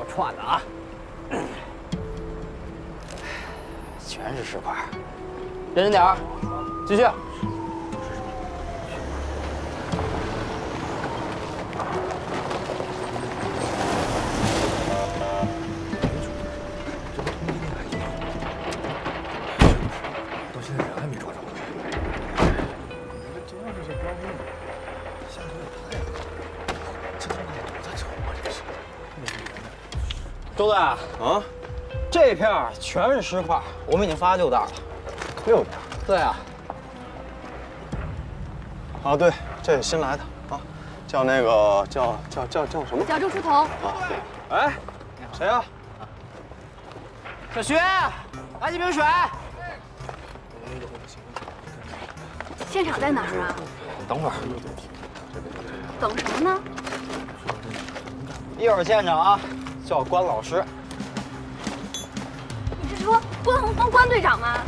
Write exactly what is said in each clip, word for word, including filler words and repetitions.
破案的啊，全是石块，认真点儿，继续。 周队啊，啊，这片儿全是石块，我们已经发六袋了。六袋？对啊。 啊，对，这是新来的啊，叫那个叫叫叫叫什么？ 叫周书童。 啊，哎，谁呀？ 小徐，来几瓶水。 现场在哪儿啊？ 等会儿。 等什么呢？ 一会儿见着啊。 叫关老师， 你是说关恒峰关队长吗？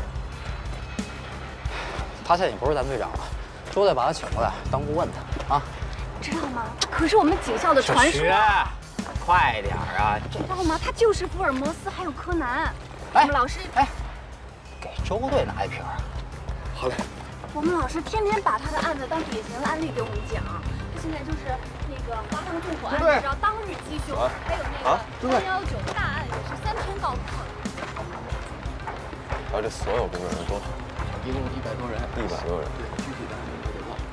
他现在已经不是咱队长了，周队把他请过来当顾问的啊。 知道吗？他可是我们警校的传说。 快点啊！ 知道吗？他就是福尔摩斯，还有柯南。 哎， 我们老师哎，给周队拿一瓶。 好嘞。 我们老师天天把他的案子当典型案例给我们讲。他现在就是。 那个华航纵火案，你知道当日击凶，还有那个三幺九大案也是三天告破。 而这所有工作人员多少？ 一共一百多人， 一百多人。 对，具体的我得忘了。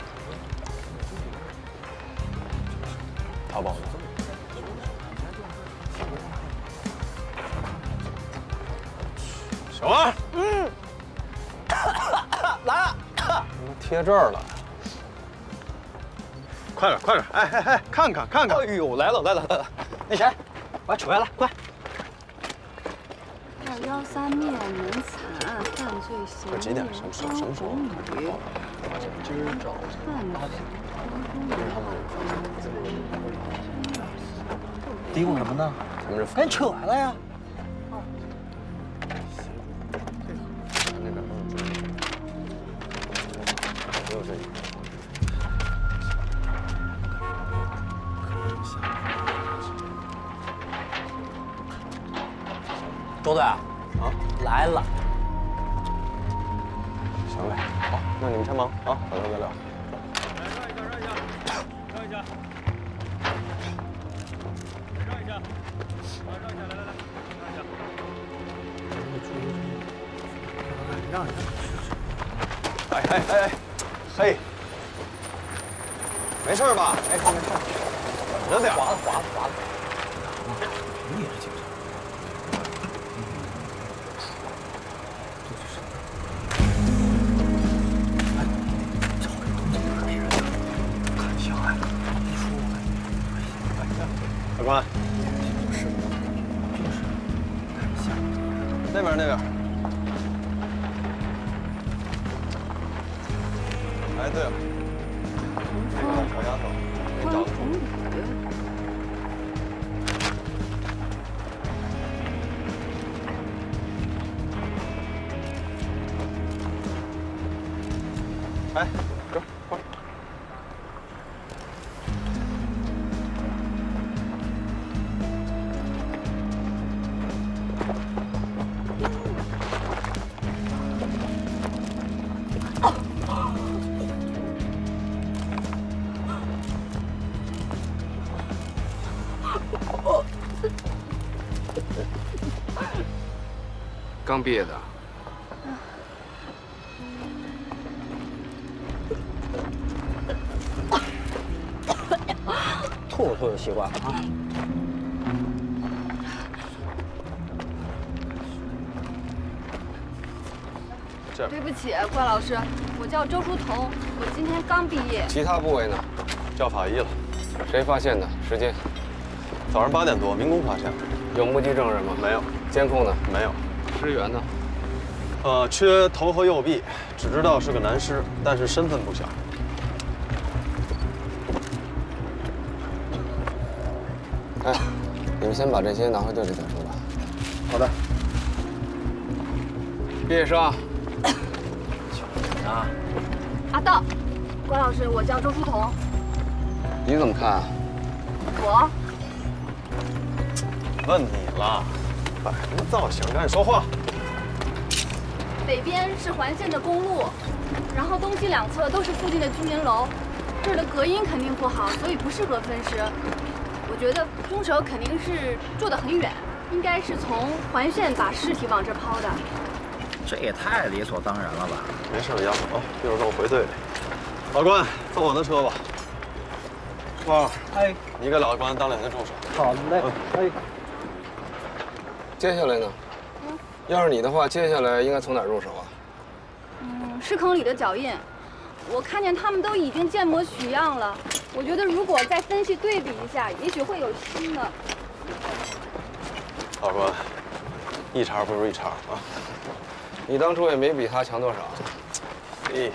淘宝。小王，嗯， 来了， 贴这儿了。 快点，快点！哎哎哎，看看看看！ 哎呦，来了来了来了！那谁，把扯下来，快！ 二幺三灭门惨案犯罪嫌疑人几点？什么什么什么时候？ 今儿早上八点。 嘀咕什么呢？ 咱们这赶紧扯下来呀！ 咱这边都是注意，没有这一。 周队啊，啊，来了。 行嘞，好，那你们先忙啊，回头再聊。 让一下，让一下，让一下，让一下，啊，让一下，来来来，让一下。让一下。 哎哎哎哎，嘿，没事吧？没事没事，稳着点， 滑了滑了滑了。 你也是警察。 法官， 是，就是看下那边那边。哎，对了，那个小丫头，没找着。哎，这快！ 刚毕业的。 吐着吐着习惯了啊。 这对不起，关老师，我叫周书童，我今天刚毕业。 其他部位呢？ 叫法医了。 谁发现的？时间？ 早上八点多，民工发现的。 有目击证人吗？ 没有。 监控呢？ 没有。 尸源呢？ 呃，缺头和右臂，只知道是个男尸，但是身份不详。 哎，你们先把这些拿回队里再说吧。 好的。 毕业生。 啊。 阿道，关老师，我叫周书童。 你怎么看啊？ 我。 问你了，摆什么造型？赶紧说话。 北边是环线的公路，然后东西两侧都是附近的居民楼，这儿的隔音肯定不好，所以不适合分尸。我觉得凶手肯定是坐得很远，应该是从环线把尸体往这儿抛的。 这也太理所当然了吧？ 没事，丫头啊，一会儿跟我回队里。老关，坐我的车吧。哇， 哎， 你给老关当两天助手。 好嘞。哎， 接下来呢？嗯，要是你的话，接下来应该从哪儿入手啊？ 嗯，尸坑里的脚印，我看见他们都已经建模取样了。我觉得如果再分析对比一下，也许会有新的。 老关，一茬不如一茬啊。 你当初也没比他强多少。 咦。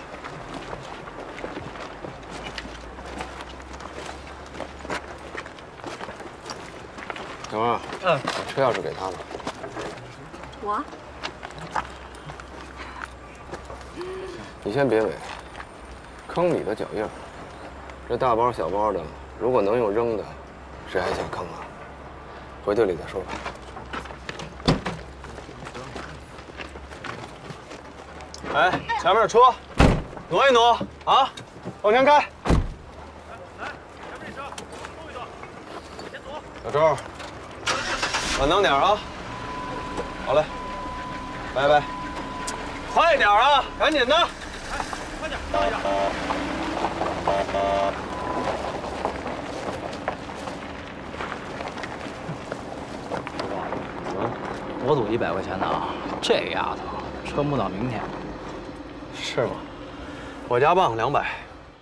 小王，嗯，把车钥匙给他吧。 我？ 你先别尾。坑里的脚印，这大包小包的，如果能用扔的，谁还想坑啊？回队里再说吧。 哎，前面车，挪一挪啊，往前开。 来，前面这车，动一动，先走。 小周，稳当点啊！好嘞，拜拜。快点啊，赶紧的！ 哎，快点，等一下。 多赌一百块钱的啊！这丫头撑不到明天。 是吗？我家棒两百。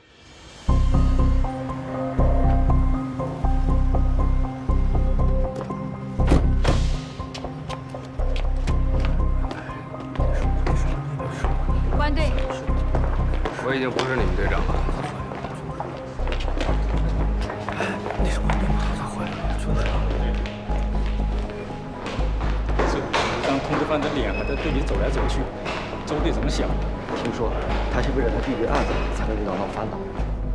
关队。 我已经不是你们队长了。 那是关队吗？他坏了，说的。 当通缉犯的脸还在队里走来走去，周队怎么想？ 听说他是为了他弟弟的案子才会扰闹烦恼。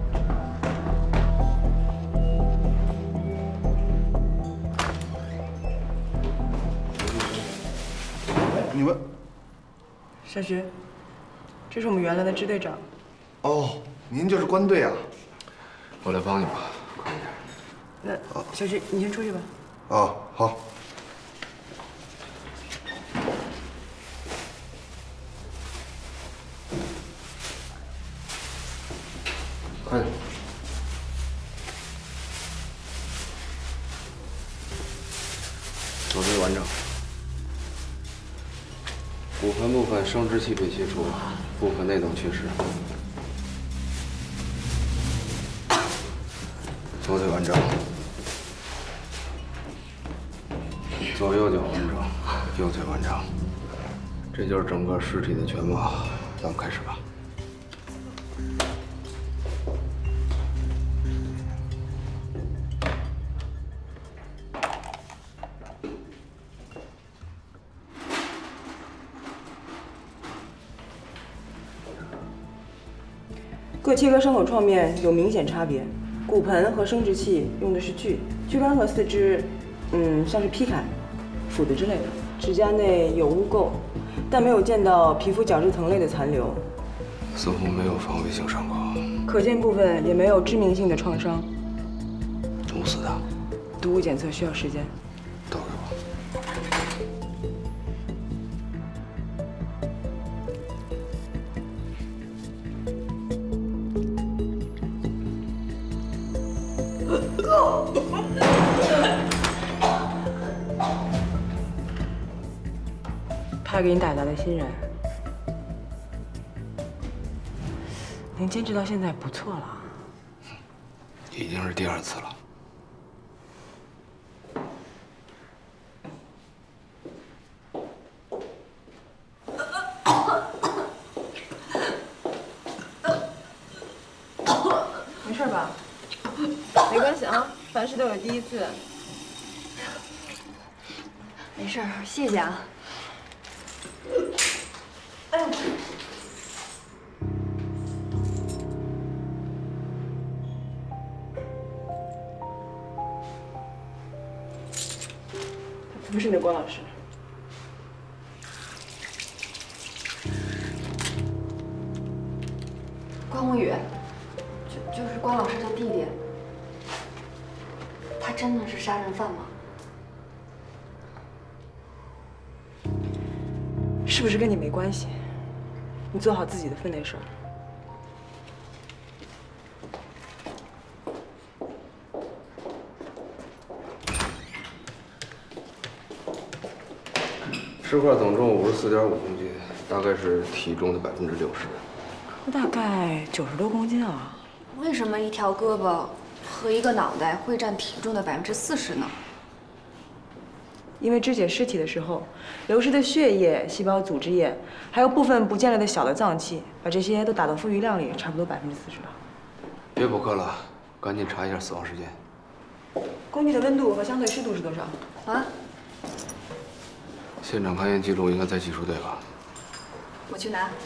你们， 小徐，这是我们原来的支队长。 哦，您就是关队啊？ 我来帮你吧，快那点。 小徐，你先出去吧。 哦，好。 快点。手续完整。骨盆部分生殖器被切除，部分内脏缺失。左腿完整，左右脚完整，右腿完整。这就是整个尸体的全貌，咱们开始吧。 各切割伤口创面有明显差别，骨盆和生殖器用的是锯，躯干和四肢，嗯，像是劈砍、斧子之类的。指甲内有污垢，但没有见到皮肤角质层类的残留， 似乎没有防卫性伤口， 可见部分也没有致命性的创伤。 毒死的。 毒物检测需要时间。 都给我。 派给你打杂的新人，能坚持到现在不错了。 已经是第二次了。 没事吧？没关系啊，凡事都有第一次。 没事儿，谢谢啊。 是那关老师。 关宏宇，就就是关老师的弟弟，他真的是杀人犯吗？ 是不是跟你没关系？你做好自己的分内事儿。 尸块总重五十四点五公斤，大概是体重的百分之六十。 大概九十多公斤啊。 为什么一条胳膊和一个脑袋会占体重的百分之四十呢？ 因为肢解尸体的时候，流失的血液、细胞组织液，还有部分不见了的小的脏器，把这些都打到富余量里，差不多百分之四十了。 别补课了，赶紧查一下死亡时间。 工地的温度和相对湿度是多少？ 啊？ 现场勘验记录应该在技术队吧？ 我去拿。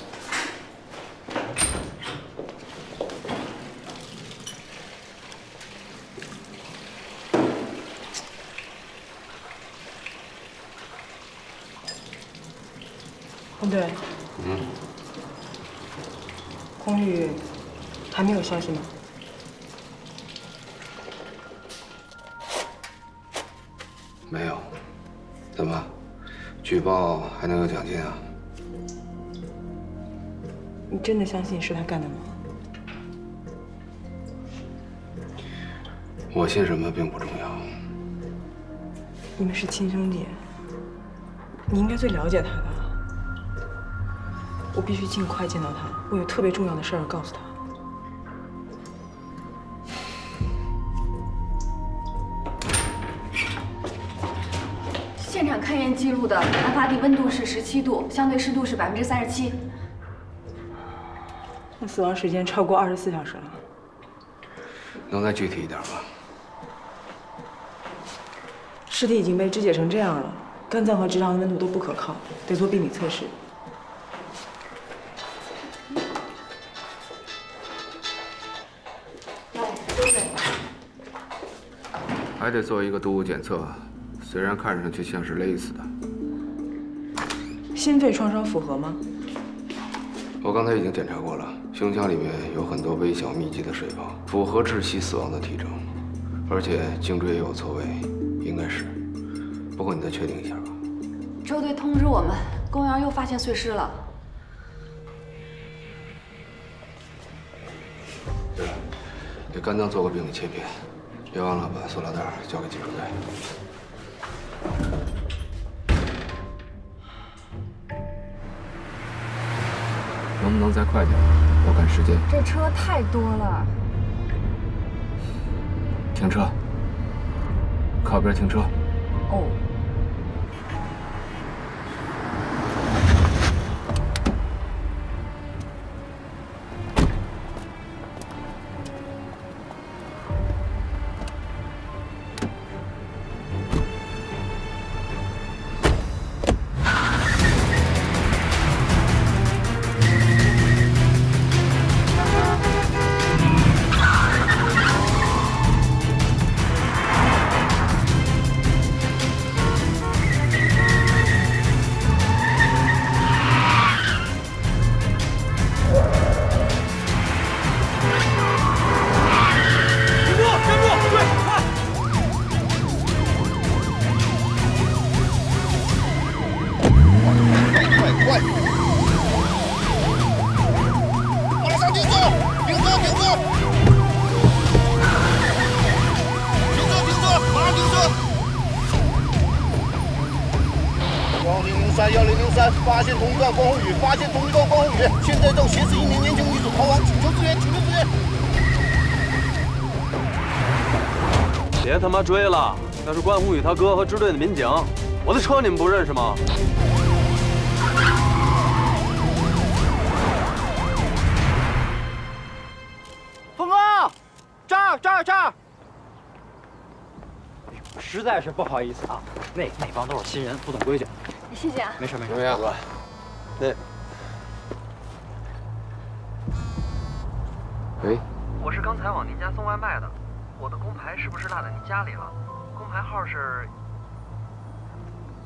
洪队， 嗯， 龚宇还没有消息吗？ 没有。怎么？举报还能有奖金啊？ 你真的相信是他干的吗？ 我信什么并不重要。 你们是亲兄弟，你应该最了解他的。我必须尽快见到他，我有特别重要的事儿告诉他。 现场勘验记录的案发地温度是十七度，相对湿度是百分之三十七。 那死亡时间超过二十四小时了。 能再具体一点吗？ 尸体已经被肢解成这样了，肝脏和直肠的温度都不可靠，得做病理测试。 来，周队。 还得做一个毒物检测，虽然看上去像是勒死的。 心肺创伤符合吗？ 我刚才已经检查过了，胸腔里面有很多微小密集的水泡，符合窒息死亡的体征，而且颈椎也有错位，应该是。不过你再确定一下吧。 周队通知我们，公园又发现碎尸了。 对了，给肝脏做个病理切片，别忘了把塑料袋交给技术队。能不能再快点？我赶时间。 这车太多了。 停车，靠边停车。 哦。 幺零零三发现同一段关宏宇，发现同一段关宏宇，现在正挟持一名年轻女子逃亡，请求支援，请求支援！ 别他妈追了，那是关宏宇他哥和支队的民警，我的车你们不认识吗？ 峰哥，这儿这儿这儿！实在是不好意思啊，那那帮都是新人，不懂规矩。 谢谢啊。 没事没事。 怎么样？ 那， 喂， 我是刚才往您家送外卖的，我的工牌是不是落在您家里了？工牌号是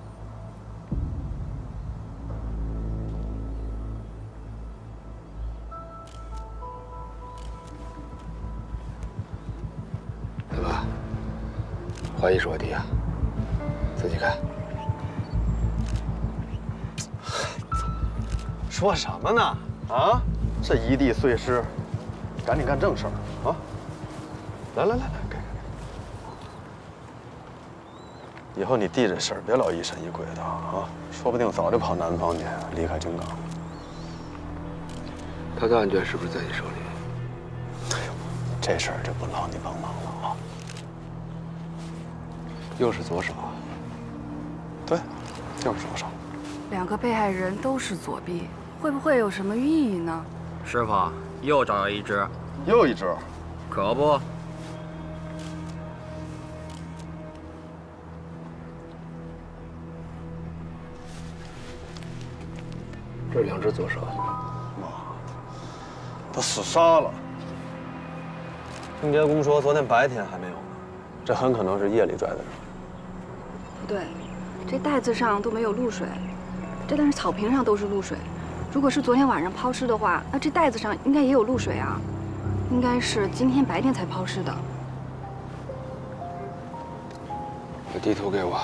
怀疑是我弟啊？仔细看。 说什么呢？啊，这一地碎尸，赶紧干正事儿啊！来来来来，给给给。以后你弟这事儿别老疑神疑鬼的啊，说不定早就跑南方去，离开京港。 他的案卷是不是在你手里？ 哎呦，这事儿就不劳你帮忙了啊。 又是左手。 对，就是左手。 两个被害人都是左臂，会不会有什么寓意呢？ 师傅又找到一只， 又一只， 可不。 这两只左手， 妈，都死杀了。清洁工说昨天白天还没有呢，这很可能是夜里拽的人。 不对，这袋子上都没有露水，这但是草坪上都是露水。如果是昨天晚上抛尸的话，那这袋子上应该也有露水啊，应该是今天白天才抛尸的。 把地图给我。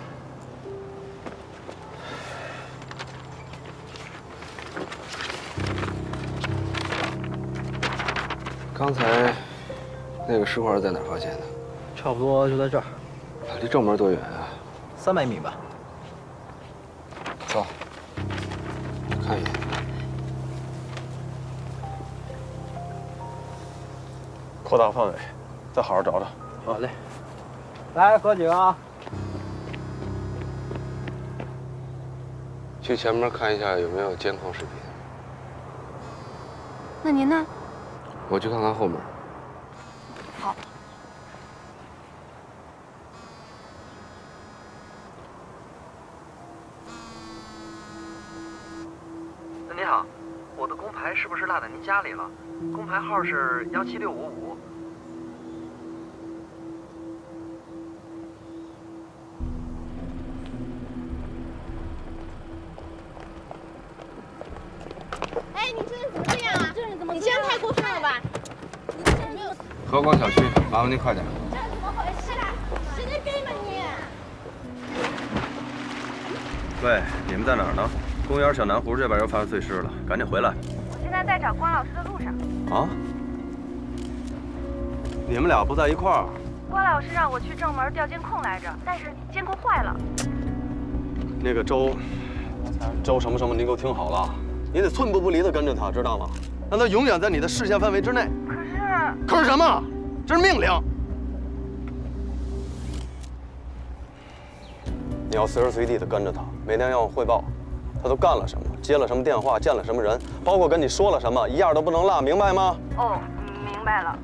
刚才那个尸块在哪儿发现的？ 差不多就在这儿。 离正门多远啊？ 三百米吧。 走，看一眼。 扩大范围，再好好找找。 好嘞。来，合景啊！ 去前面看一下有没有监控视频。 那您呢？ 我去看看后面。 好。 你好，我的工牌是不是落在您家里了？工牌号是幺七六五五。 哎，你这人怎么这样啊？这人怎么？你这样太过分了吧？你这人没有。 和光小区，麻烦您快点。 这怎么回事啊？神经病吧你！ 喂，你们在哪儿呢？公园小南湖这边又发生碎尸了，赶紧回来！ 我现在在找关老师的路上。 啊？你们俩不在一块儿？ 关老师让我去正门调监控来着，但是监控坏了。 那个周，周什么什么，你给我听好了，你得寸步不离的跟着他，知道吗？让他永远在你的视线范围之内。 可是， 可是什么？这是命令。你要随时随地的跟着他，每天要我汇报，他都干了什么，接了什么电话，见了什么人，包括跟你说了什么，一样都不能落，明白吗？ 哦，明白了。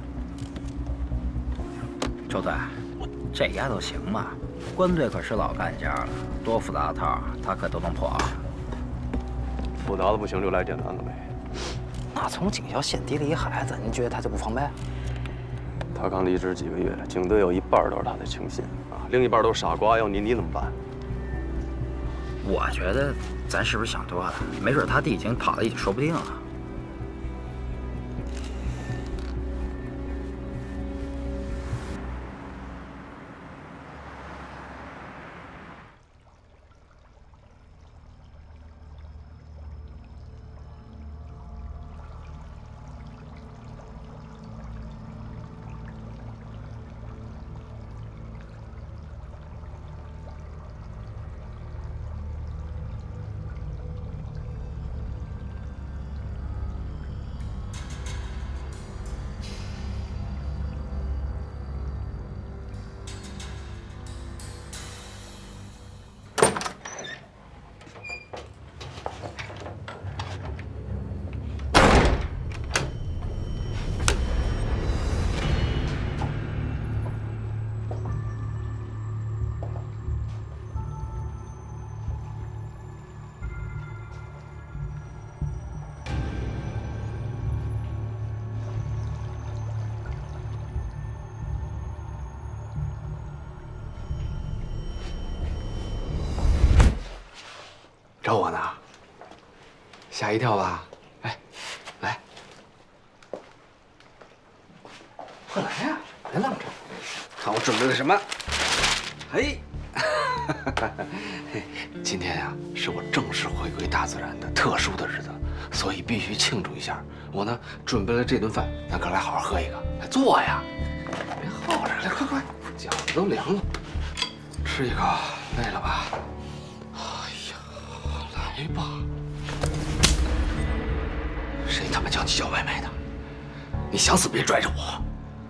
周队，这丫头行吗？关队可是老干家了，多复杂的套他可都能破。 复杂的不行就来简单的呗。 那从警校县提了一孩子，您觉得他就不防备？ 他刚离职几个月，警队有一半都是他的亲信啊，另一半都是傻瓜。要你，你怎么办？ 我觉得咱是不是想多了？没准他弟已经跑了，也说不定啊。 找我呢？吓一跳吧？哎，来，快来呀！别愣着，看我准备了什么。 哎，今天呀、啊，是我正式回归大自然的特殊的日子，所以必须庆祝一下。我呢，准备了这顿饭，咱哥来好好喝一个。来坐呀，别耗着，来快快，饺子都凉了，吃一个。累了吧？哎呀，来吧。谁他妈叫你叫外卖的？你想死别拽着我！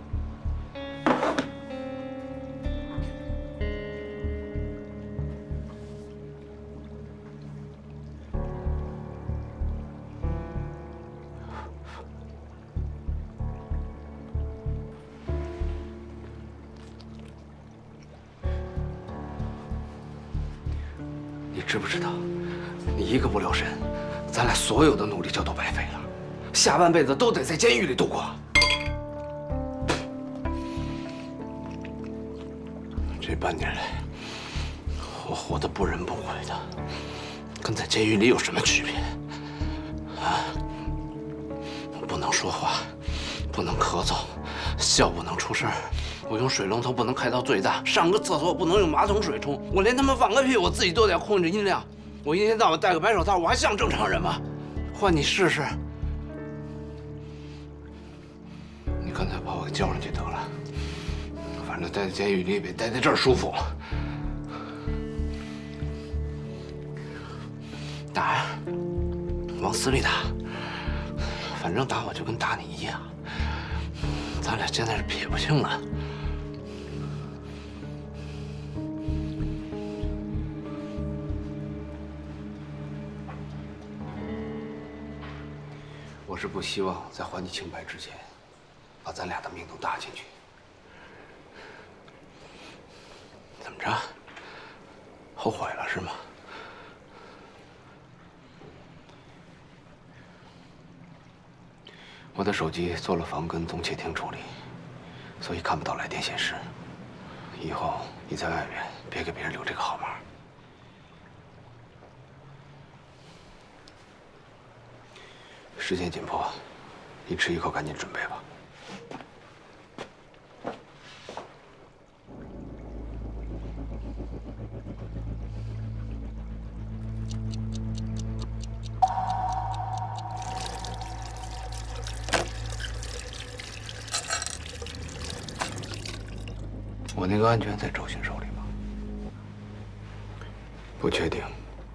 你知不知道，你一个不留神，咱俩所有的努力就都白费了，下半辈子都得在监狱里度过。这半年来，我活得不人不鬼的，跟在监狱里有什么区别？啊！我不能说话，不能咳嗽，笑不能出声。我用水龙头不能开到最大，上个厕所不能用马桶水冲，我连他妈放个屁我自己都得控制音量。我一天到晚戴个白手套，我还像正常人吗？换你试试。你干脆把我给叫上去得了，反正待在监狱里比待在这儿舒服。打呀，往死里打，反正打我就跟打你一样。咱俩现在是撇不清了。我是不希望在还你清白之前，把咱俩的命都搭进去。怎么着？后悔了是吗？我的手机做了防跟踪窃听处理，所以看不到来电显示。以后你在外面别给别人留这个号码。时间紧迫，你吃一口，赶紧准备吧。我那个安全在周迅手里吗？不确定。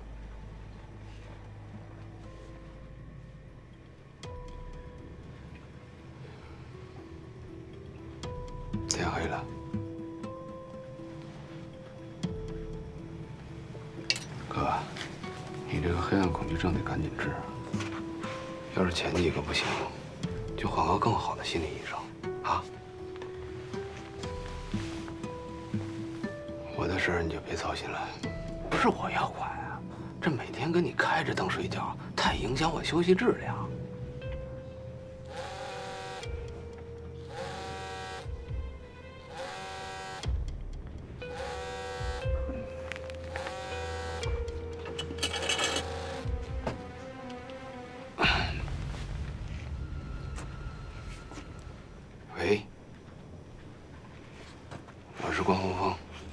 天黑了，哥，你这个黑暗恐惧症得赶紧治。要是前几个不行，就换个更好的心理医生啊。我的事儿你就别操心了，不是我要管啊，这每天跟你开着灯睡觉，太影响我休息质量。喂，我是关洪峰。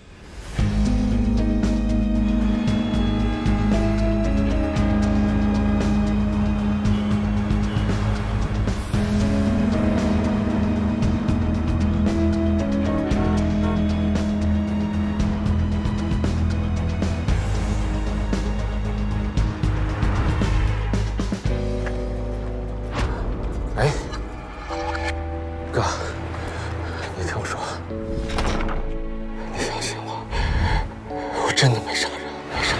哎，哥，你听我说，你相信我，我真的没杀人，没杀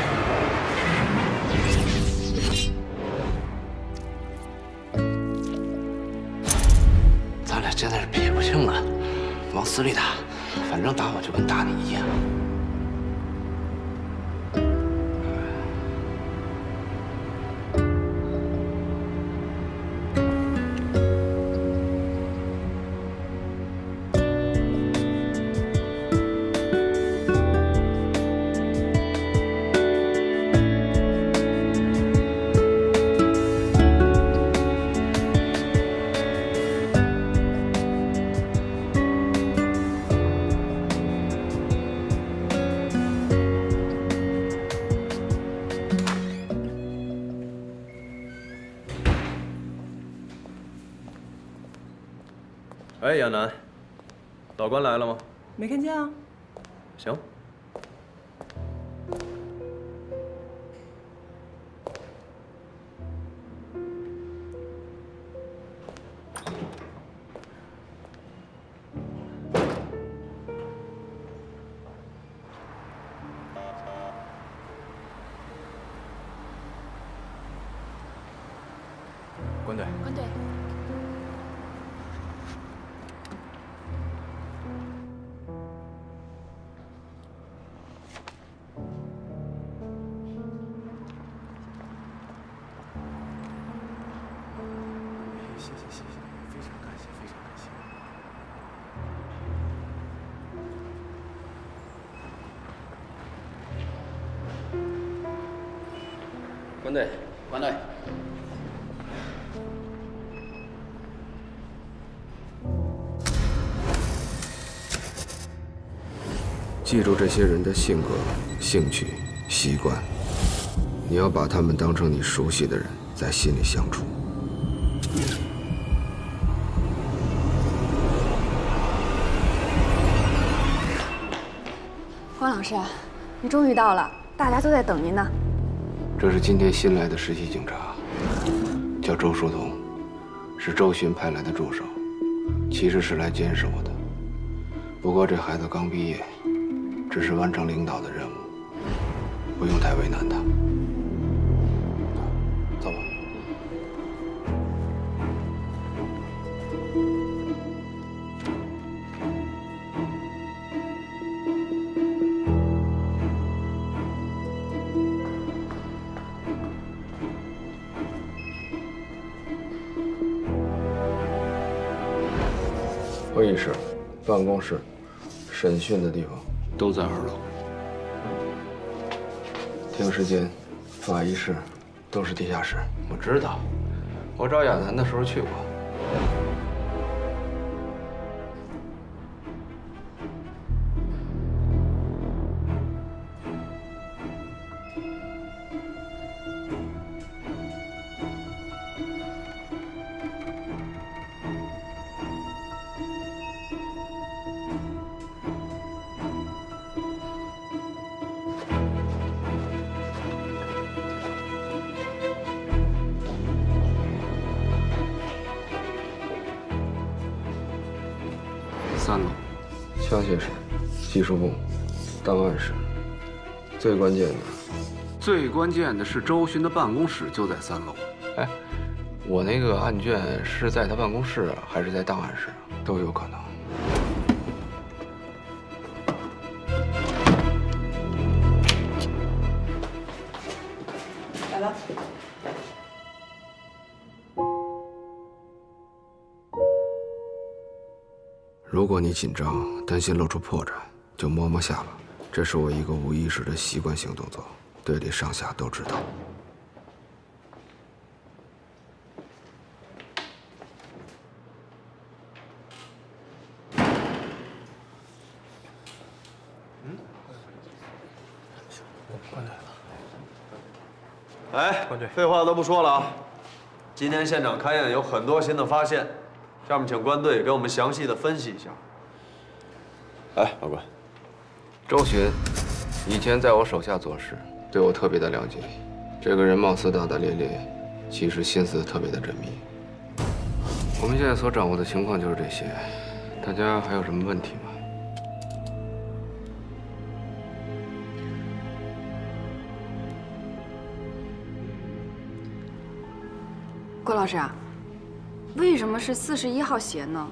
人。咱俩现在是撇不清了，往死里打，反正打我就跟打你一样。 哎，亚楠，老关来了吗？ 没看见啊。 行。 关队， 关队。 谢谢谢谢，非常感谢非常感谢。 关队， 关队。 记住这些人的性格、兴趣、习惯，你要把他们当成你熟悉的人，在心里相处。 关老师，你终于到了，大家都在等您呢。 这是今天新来的实习警察，叫周书彤，是周巡派来的助手，其实是来监视我的。不过这孩子刚毕业，只是完成领导的任务，不用太为难他。走吧。 会议室、办公室、审讯的地方都在二楼。停尸间、法医室都是地下室。我知道，我找亚楠的时候去过。三楼，枪械室、技术部、档案室。最关键的，最关键的是周巡的办公室就在三楼。哎，我那个案卷是在他办公室还是在档案室，都有可能。 来了。 如果你紧张，担心露出破绽，就摸摸下巴。这是我一个无意识的习惯性动作，队里上下都知道。 嗯，关队了。哎，关队，废话都不说了啊！今天现场勘验有很多新的发现。 下面请关队给我们详细的分析一下。哎，老关， 周巡以前在我手下做事，对我特别的了解。这个人貌似大大咧咧，其实心思特别的缜密。我们现在所掌握的情况就是这些，大家还有什么问题吗？ 郭老师啊。 为什么是四十一号鞋呢？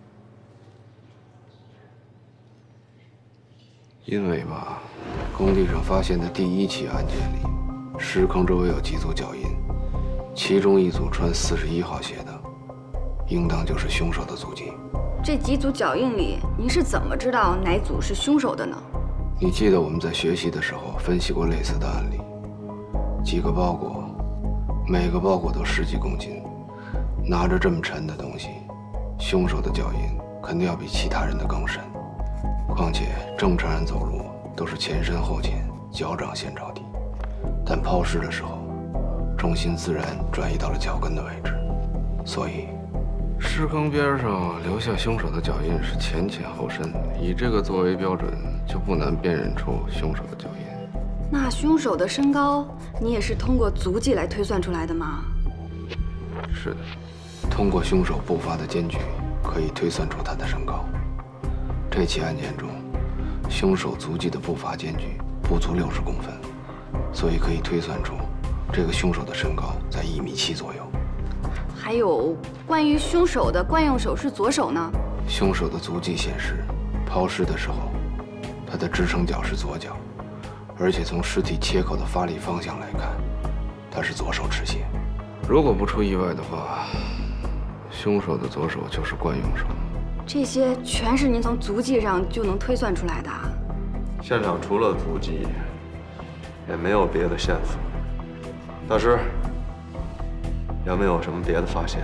因为吧，工地上发现的第一起案件里，尸坑周围有几组脚印，其中一组穿四十一号鞋的，应当就是凶手的足迹。 这几组脚印里，您是怎么知道哪组是凶手的呢？ 你记得我们在学习的时候分析过类似的案例，几个包裹，每个包裹都十几公斤。 拿着这么沉的东西，凶手的脚印肯定要比其他人的更深。况且正常人走路都是前深后浅，脚掌先着地，但抛尸的时候，重心自然转移到了脚跟的位置，所以尸坑边上留下凶手的脚印是前浅后深，以这个作为标准，就不难辨认出凶手的脚印。 那凶手的身高，你也是通过足迹来推算出来的吗？ 是的，通过凶手步伐的间距，可以推算出他的身高。这起案件中，凶手足迹的步伐间距不足六十公分，所以可以推算出这个凶手的身高在一米七左右。 还有关于凶手的惯用手是左手呢？ 凶手的足迹显示，抛尸的时候，他的支撑脚是左脚，而且从尸体切口的发力方向来看，他是左手持械。如果不出意外的话，凶手的左手就是惯用手。 这些全是您从足迹上就能推算出来的。 现场除了足迹，也没有别的线索。大师，有没有什么别的发现？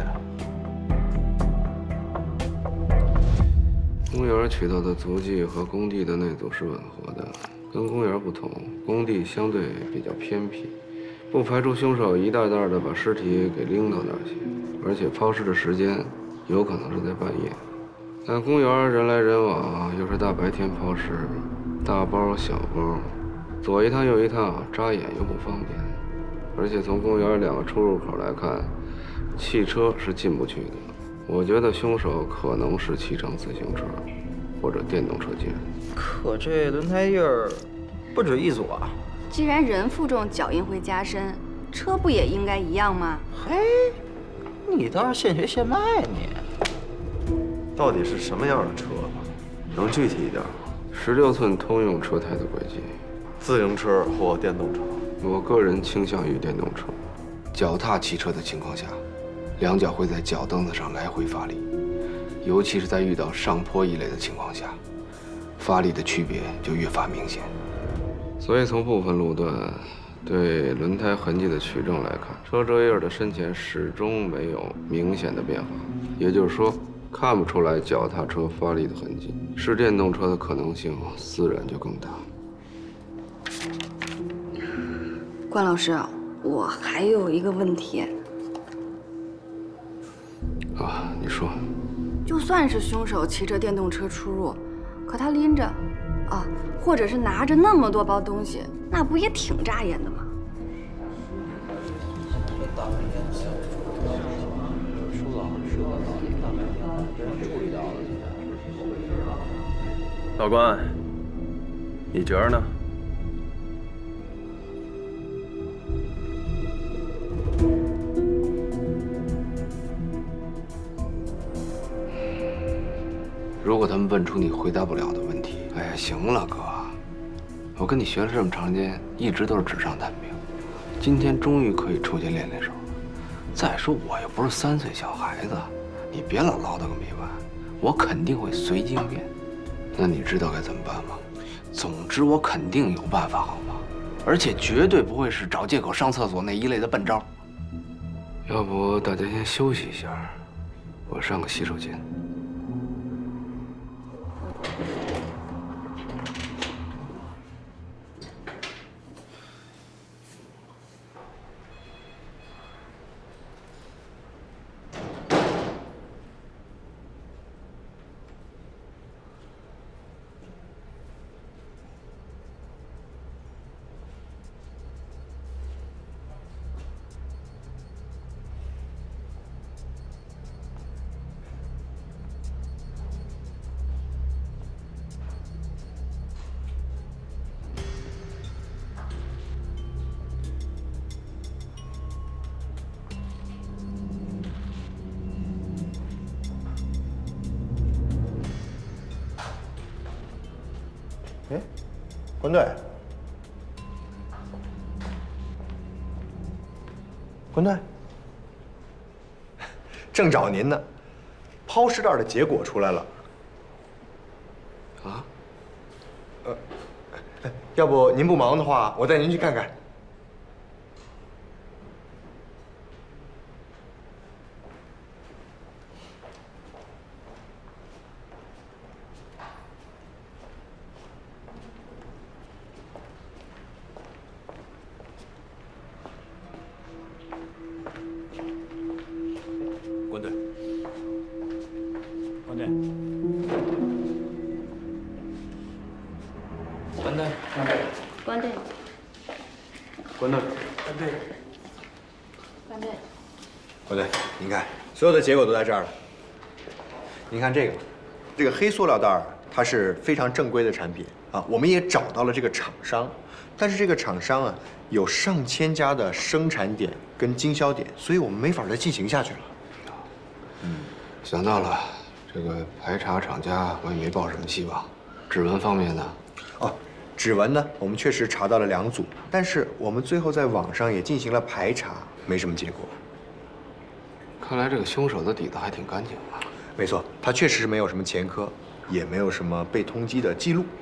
公园取到的足迹和工地的那组是吻合的，跟公园不同，工地相对比较偏僻，不排除凶手一袋袋的把尸体给拎到那儿去，而且抛尸的时间有可能是在半夜。但公园人来人往，又是大白天抛尸，大包小包，左一趟右一趟，扎眼又不方便。而且从公园两个出入口来看，汽车是进不去的。我觉得凶手可能是骑乘自行车或者电动车进入。 可这轮胎印儿不止一组啊！ 既然人负重，脚印会加深，车不也应该一样吗？ 嘿，你倒是现学现卖你。 到底是什么样的车？能具体一点吗？ 十六寸通用车胎的轨迹， 自行车或电动车？ 我个人倾向于电动车。脚踏骑车的情况下，两脚会在脚蹬子上来回发力，尤其是在遇到上坡一类的情况下，发力的区别就越发明显。所以从部分路段对轮胎痕迹的取证来看，车辙印的深浅始终没有明显的变化，也就是说，看不出来脚踏车发力的痕迹，是电动车的可能性自然就更大。 关老师，我还有一个问题。 啊，你说。 就算是凶手骑着电动车出入，可他拎着，啊，或者是拿着那么多包东西，那不也挺扎眼的吗？ 老关，你觉着呢？ 如果他们问出你回答不了的问题，哎呀，行了，哥，我跟你学了这么长时间，一直都是纸上谈兵，今天终于可以出去练练手了。再说我又不是三岁小孩子，你别老唠叨个没完，我肯定会随机应变。那你知道该怎么办吗？总之，我肯定有办法，好吗？而且绝对不会是找借口上厕所那一类的笨招。要不大家先休息一下，我上个洗手间。 哎，关队，关队，正找您呢。抛尸袋的结果出来了。 啊？ 呃，要不您不忙的话，我带您去看看。 关队， 队。 不对，您看，所有的结果都在这儿了。您看这个，这个黑塑料袋儿，它是非常正规的产品啊。我们也找到了这个厂商，但是这个厂商啊，有上千家的生产点跟经销点，所以我们没法再进行下去了。 嗯，想到了，这个排查厂家我也没抱什么希望。指纹方面呢？ 哦，指纹呢，我们确实查到了两组，但是我们最后在网上也进行了排查，没什么结果。 看来这个凶手的底子还挺干净啊。 没错，他确实是没有什么前科，也没有什么被通缉的记录。